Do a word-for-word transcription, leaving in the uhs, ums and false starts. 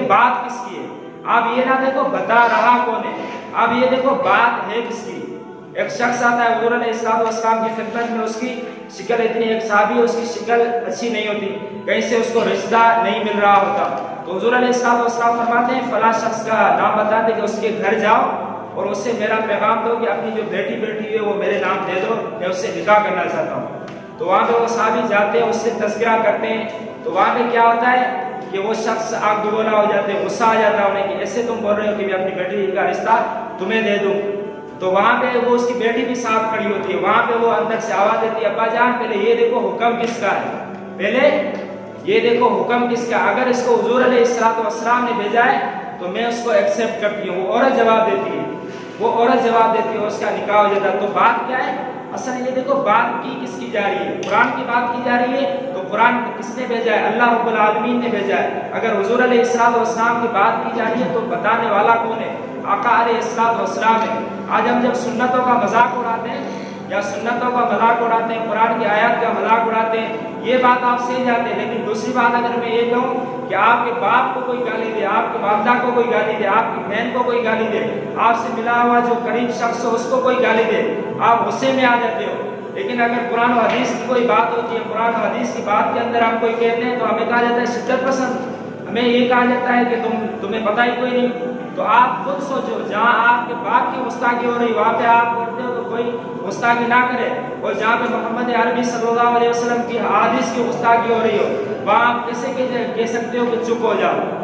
لیکن بات کس کی ہے؟ آپ یہ نہ دیکھو بتا رہا کون ہے، آپ یہ دیکھو بات ہے کس کی۔ ایک شخص آتا ہے حضور علیہ السلام کی خدمت میں، اس کی شکل اتنی، ایک صحابی اس کی شکل اچھی نہیں ہوتی، کہیں سے اس کو رشتہ نہیں مل رہا ہوتا، تو حضور علیہ السلام فرماتے ہیں فلاں شخص کا نام بتا دے کہ اس کے گھر جاؤ اور اس سے میرا پیغام دو کہ اپنی جو بیٹی بیٹی ہے وہ میرے نام دے دو، میں اس سے نکاح کرنا چاہتا ہوں۔ تو وہاں پہ وہ صحابی جاتے ہیں، اس سے تذکرہ کرتے ہیں، تو وہاں پہ کیا ہوتا ہے کہ وہ شخص آگ بگولا ہو جاتے ہیں، غصہ آ جاتا ہے انہیں کہ ایسے تم بول رہے ہو کہ میں اپنی بیٹی کا رشتہ تمہیں دے دوں۔ تو وہاں پہ وہ اس کی بیٹی بھی ساتھ کھڑی ہوتی ہے، وہاں پہ وہ اندر سے آواز دیتی ہے ابا جان پہلے یہ دیکھو حکم کس کا ہے، پہلے یہ دیکھو حکم کس کا، اگر اس کو حضور علیہ السلام نے بھیجا ہے تو میں اس کو ایکسیپٹ کرتی ہوں۔ وہ عورت جواب دیتی ہے، وہ عورت جواب دیتی ہے، اس کا نکاح ہو جاتا ہے۔ تو بات کیا ہے اصل، یہ دیکھو بات کی کس کی جا رہی ہے، قرآن کی بات کی جا رہی ہے، تو قرآن کس نے بھیجا ہے؟ اللہ رب العالمین نے بھیجا ہے۔ اگر حضور علیہ السلام کی بات کی جا رہی ہے تو بتانے والا کون ہے؟ آقا علیہ السلام ہے۔ آج ہم جب سنتوں کا مذاق اڑاتے ہیں یا سنتوں کا مذاق اڑاتے ہیں، قرآن کی آیات کا مذاق اڑاتے ہیں، یہ بات آپ سمجھ جاتے ہیں، لیکن دوسری بات اگر میں یہ کہوں کہ آپ کے باپ کو کوئی گالی دے، آپ کے والدہ کو کوئی گالی دے، آپ کی بہن کو کوئی گالی دے، آپ سے ملا ہوا جو قریب شخص ہو اس کو کوئی گالی دے، آپ غصے میں آ جاتے ہو۔ لیکن اگر قرآن و حدیث کی کوئی بات ہوتی ہے، قرآن و حدیث کی بات کے اندر ہم کوئی کہتے ہیں تو ہمیں کہا جاتا ہے شدت پسند، ہمیں یہ کہا جاتا ہے کہ تم تمہیں پتہ ہی کوئی نہیں۔ تو آپ خود سوچو، جہاں آپ کے باپ کی گستاخی ہو رہی وہاں پہ آپ کرتے ہو تو کوئی گستاخی نہ کرے، اور جہاں پہ محمد عربی صلی اللہ علیہ وسلم کی حدیث کی گستاخی ہو رہی ہو وہاں آپ کیسے کہہ سکتے ہو کہ چپ ہو جاؤ؟